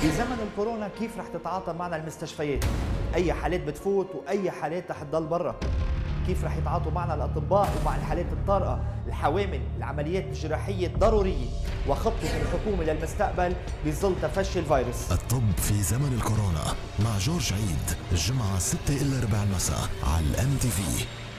بزمن الكورونا كيف رح تتعاطى معنا المستشفيات؟ أي حالات بتفوت وأي حالات رح تضل برا؟ كيف رح يتعاطوا معنا الأطباء ومع الحالات الطارئة، الحوامل، العمليات الجراحية الضرورية، وخطة الحكومة للمستقبل بظل تفشي الفيروس؟ الطب في زمن الكورونا مع جورج عيد، الجمعة 6 إلا ربع المساء على الMTV.